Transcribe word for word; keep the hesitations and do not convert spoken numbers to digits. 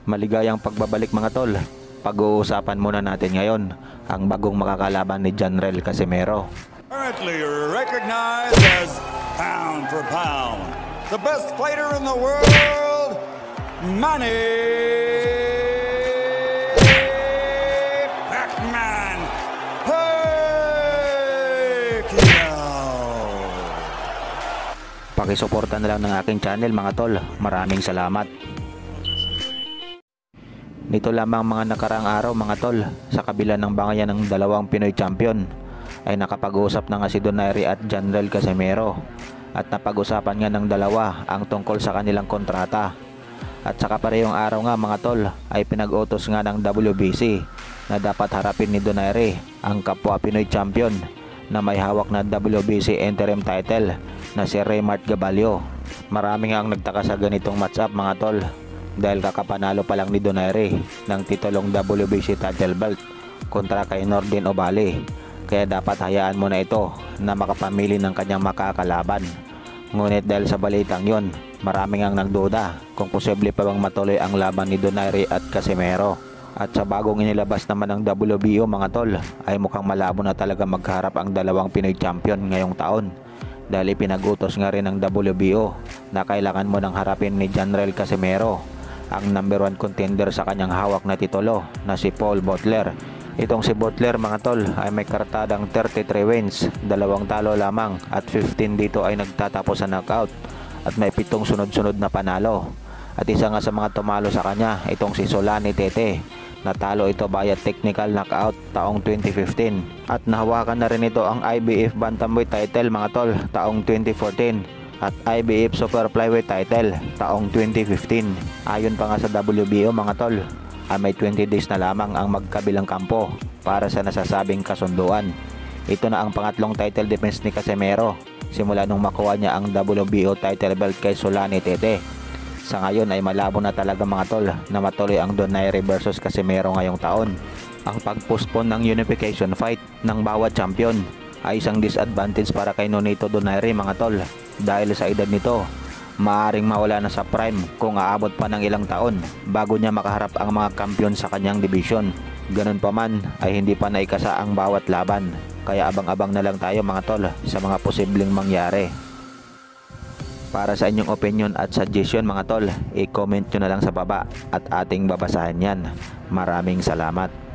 Maligayang pagbabalik mga tol. Pag-uusapan muna natin ngayon ang bagong makakalaban ni Janrel Casimero. Currently recognized as pound for pound, the best fighter in the world, Manny Pacman Pacquiao. Pakisuporta na lang ng aking channel mga tol. Maraming salamat. Nito lamang mga nakaraang araw mga tol, sa kabila ng bangayan ng dalawang Pinoy champion, ay nakapag-usap na nga si Donaire at Janrel Casimero at napag-usapan nga ng dalawa ang tungkol sa kanilang kontrata. At sa kaparehong araw nga mga tol ay pinag-utos nga ng W B C na dapat harapin ni Donaire ang kapwa Pinoy champion na may hawak na W B C interim title na si Raymart Gabalio. Marami nga ang nagtaka sa ganitong match-up mga tol, dahil kakapanalo pa lang ni Donaire ng titulong W B C title belt kontra kay Nordin Ovale, kaya dapat hayaan mo na ito na makapamili ng kanyang makakalaban. Ngunit dahil sa balitang yon, maraming ang nagduda kung posible pa bang matuloy ang laban ni Donaire at Casimero. At sa bagong inilabas naman ng W B O mga tol, ay mukhang malabo na talaga magharap ang dalawang Pinoy champion ngayong taon, dahil ipinag-utos nga rin ng W B O na kailangan mo nang harapin ni Janrel Casimero ang number one contender sa kanyang hawak na titulo na si Paul Butler. Itong si Butler mga tol ay may kartadang thirty-three wins, dalawang talo lamang at fifteen dito ay nagtatapos sa knockout at may pitong sunod-sunod na panalo. At isa nga sa mga tumalo sa kanya itong si Solani Tete, natalo ito via technical knockout taong twenty fifteen, at nahawakan na rin ito ang I B F Bantamweight title mga tol taong twenty fourteen at I B F Super Flyweight title taong twenty fifteen. Ayon pa nga sa W B O mga tol, ay may twenty days na lamang ang magkabilang kampo para sa nasasabing kasunduan. Ito na ang pangatlong title defense ni Casimero simula nung makuha niya ang W B O title belt kay Solani Tete. Sa ngayon ay malabo na talaga mga tol na matuloy ang Donaire versus Casimero ngayong taon. Ang pag-postpone ng unification fight ng bawat champion ay isang disadvantage para kay Nonito Donaire mga tol, dahil sa edad nito maaring mawala na sa prime kung aabot pa ng ilang taon bago niya makaharap ang mga kampiyon sa kanyang division. Ganun pa man ay hindi pa naikasa ang bawat laban, kaya abang-abang na lang tayo mga tol sa mga posibleng mangyari. Para sa inyong opinion at suggestion mga tol, i-comment nyo na lang sa baba at ating babasahin yan. Maraming salamat.